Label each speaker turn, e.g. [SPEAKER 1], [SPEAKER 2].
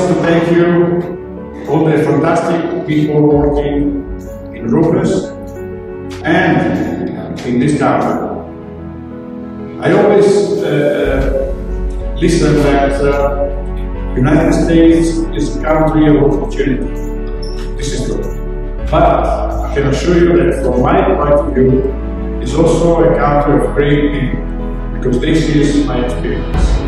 [SPEAKER 1] to thank you, all the fantastic people working in RUPES and in this country. I always listen that United States is a country of opportunity. This is true. But I can assure you that from my point of view, it's also a country of great people, because this is my experience.